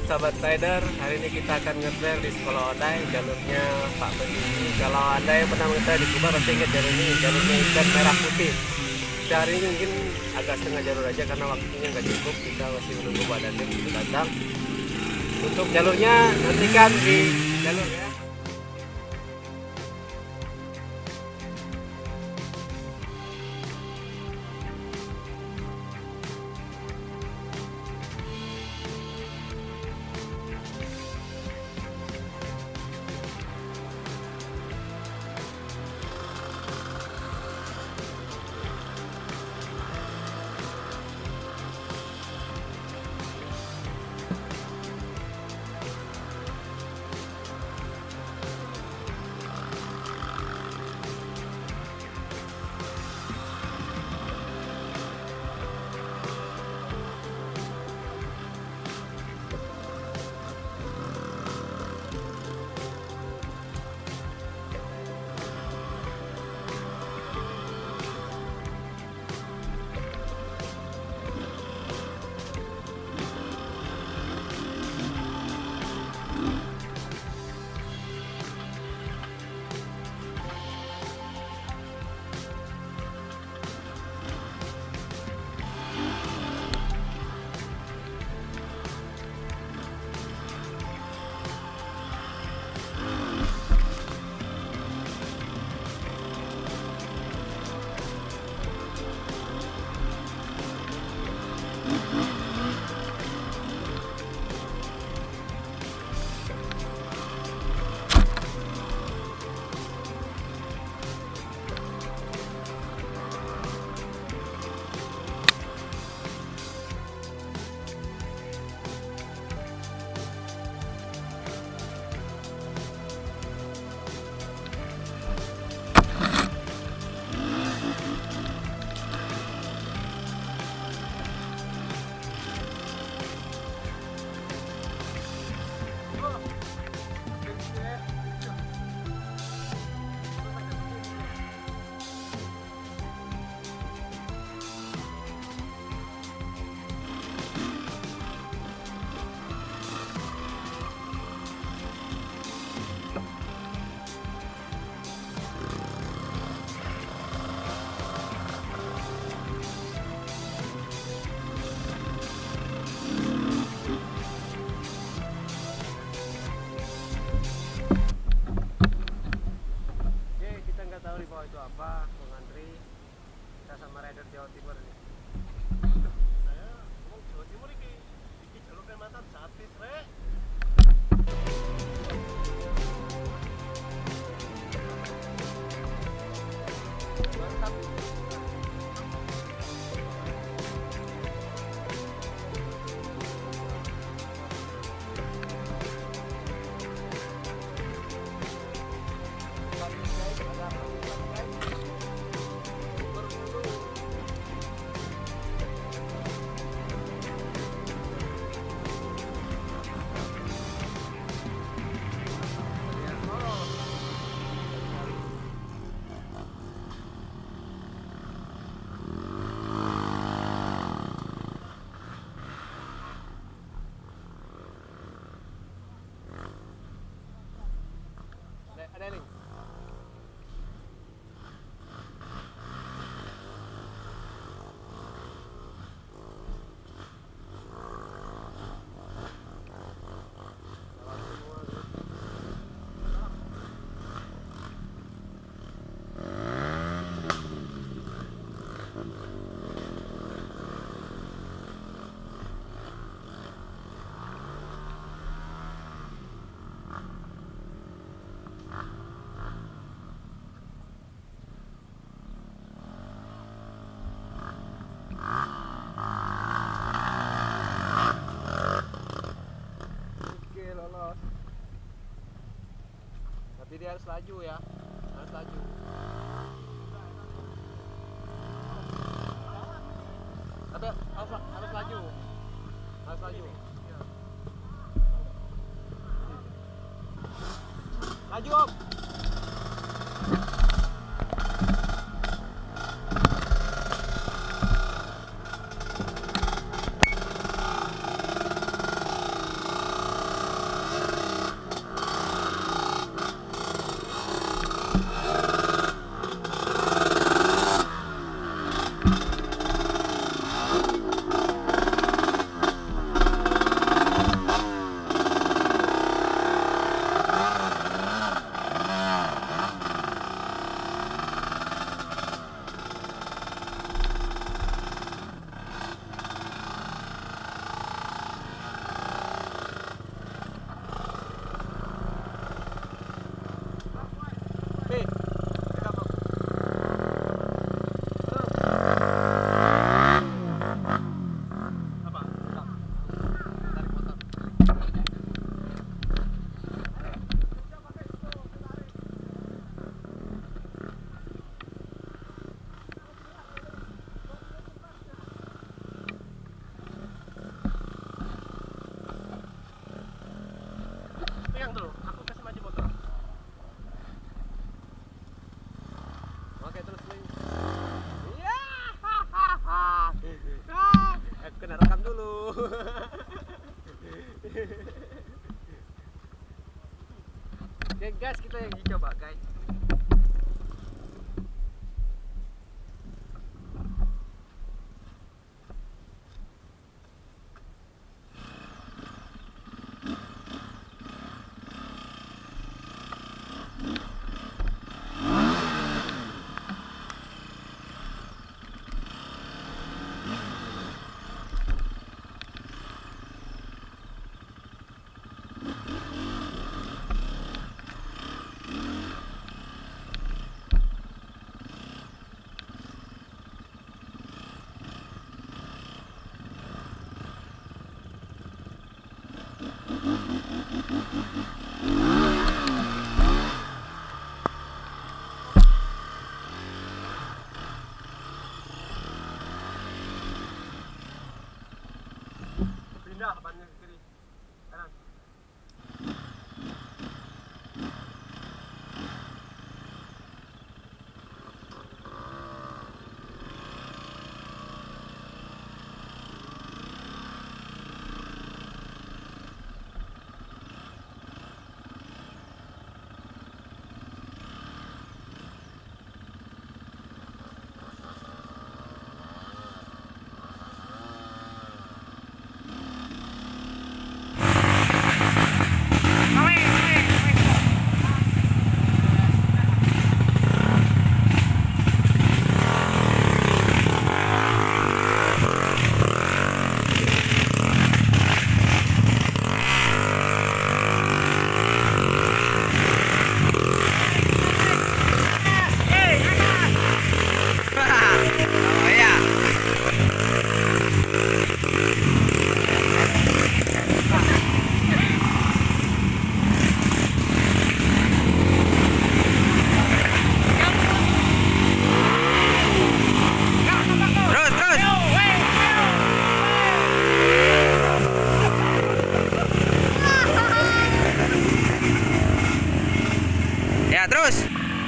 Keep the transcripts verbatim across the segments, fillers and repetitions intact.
sahabat rider, hari ini kita akan nge-trail di sekolah Odai, jalurnya Pak Begini. Kalau Anda yang pernah nge-trail di Kubar pasti ingat jalur ini, jalurnya ikan merah putih. Kita hari ini mungkin agak setengah jalur aja karena waktunya nggak cukup, kita masih menunggu badannya untuk datang. Untuk jalurnya nantikan di jalur ya. Itu apa, Bung Andri? Kita sama rider Jawa Timur ini. Saya ngomong Jawa Timur ini, ini jalur Kalimantan gratis, Rek. Ada link. Tapi dia harus laju ya, harus laju. Tapi harus, harus laju, harus laju. Laju Om. guys, kita yang coba guys. Pindah bannya ke kiri kanan. Terus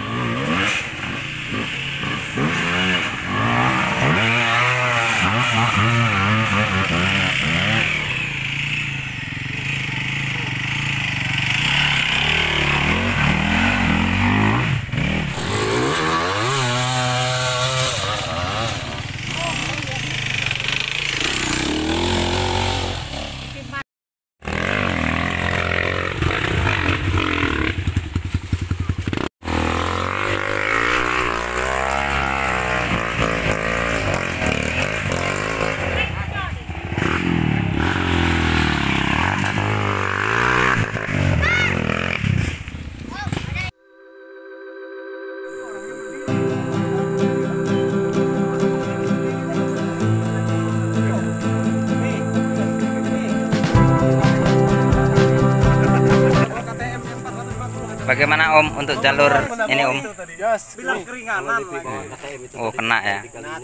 bagaimana Om untuk jalur ini Om? Bilang keringanan. Oh kena ya.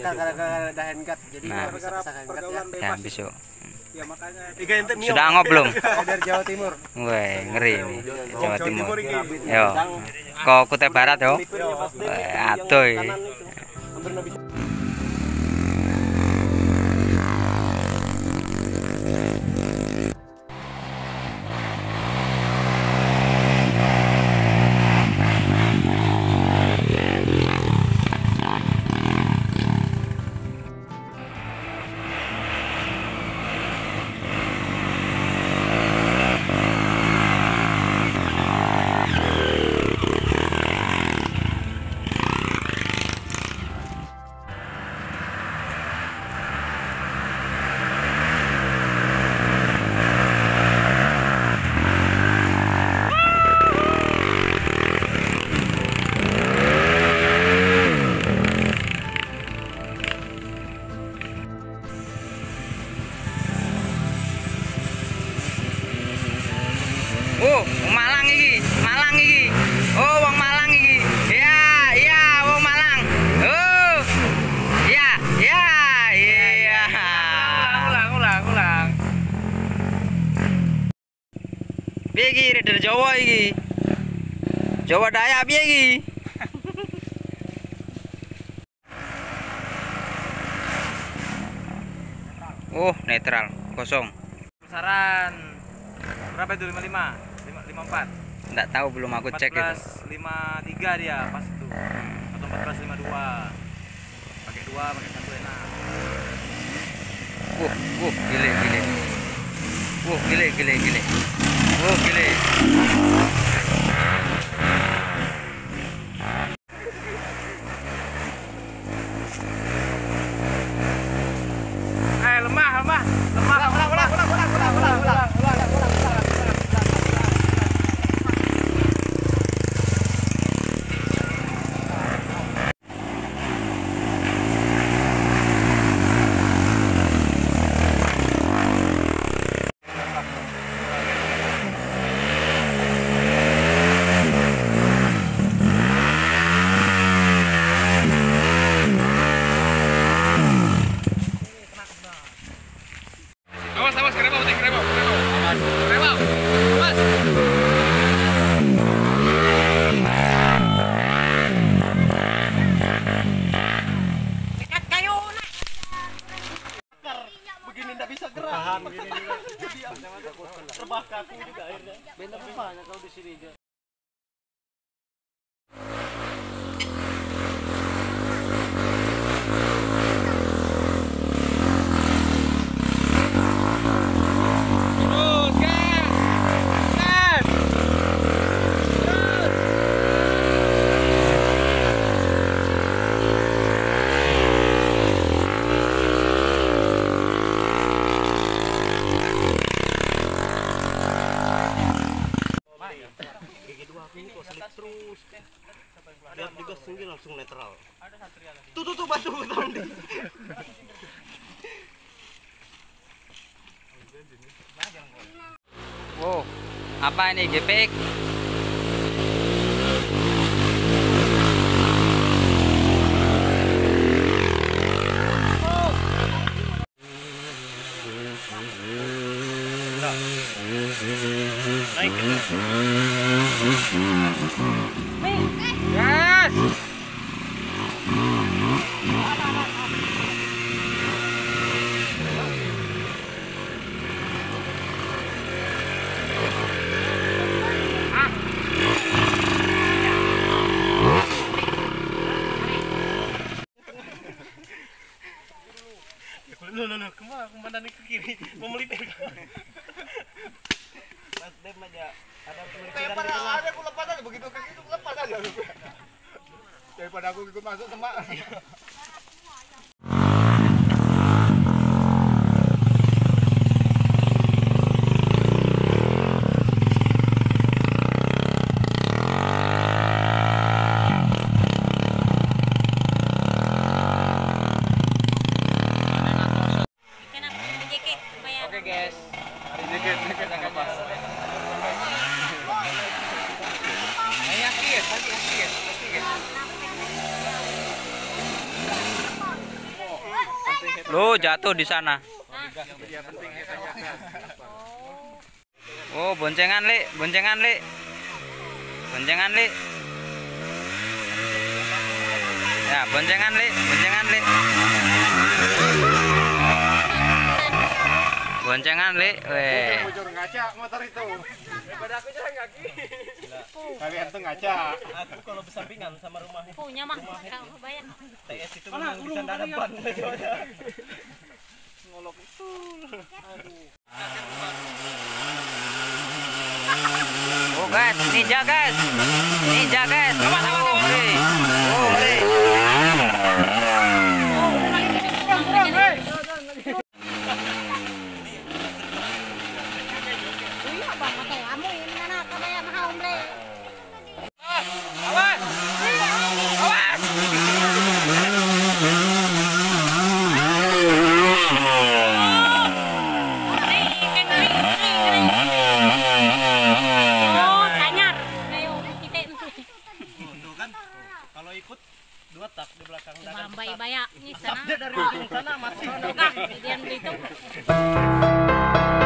Nah, ya besok. ya makanya Sudah ngop belum? dari Jawa Timur. Wih ngeri ini Jawa Timur. Yo, kok Kutai Barat yo? Atoy. Oh, Malang iki, Malang iki. Oh, wong Malang iki. Iya, iya, wong Malang. Oh. Iya, iya, iya. Ulang, ulang, ulang. Piye iki rider Jawa iki? Jawa Dayak piye iki? Oh, netral, kosong. Saran berapa itu lima puluh lima? lima puluh empat. Nggak tahu, belum aku cek itu. empat belas lima puluh tiga dia pas itu. Atau empat belas lima puluh dua. Pakai dua, pakai satu enak. Wuh, wuh, gile, gile. Wuh, gile, gile, gile. Wuh, gile. Eh, lemah, lemah. Lemah, ulang, ulang, ulang, ulang, ulang, ulang, ulang, ulang, ulang, ulang. Awas, awas, kerebau, tik, kerebau, kerebau. Awas, kerebau. Awas. Dekat kayu nak. Begini enggak bisa gerak. Tahan begini. Terbah kaku juga akhirnya. Benar rupanya kalau di sini aja. Terus dia juga sendiri langsung netral. Tuh tuh tuh batu tahun di. Wow, apa ini G P X? Naik. Yes. Loh loh loh, kemana komandan ke kiri? Mau melipir. Mas Dem aja ada pemikiran di tengah. Ada aku lepas aja begitu kayak gitu lepas aja. Daripada aku ikut masuk sama. Oke guys. Dikit dikit enggak lepas. Loh, jatuh di sana. Oh, boncengan, Li. Boncengan, Li. Boncengan, Li. Ya, boncengan, Li. Boncengan, Li. Boncengan, Li. Weh. Bocor ngaca motor itu. Daripada aku jalan kaki. Kalian tuh ngaca. Aku kalau bersampingan sama rumahnya. Punya mah kau bayar. T S itu memang bisa ada depan. Ngolok itu. Aduh. Oh, guys, ninja, guys. Ninja, guys. Oh, ngeri. Oh, ngeri. Awas. Awas. Oh, tanyar. Kayu kita itu. Tuh kan. Kalau ikut dua tak di belakang dagang. Bambai bayak ni sana. Dia dari ujung sana masih. Enggak, dia itu.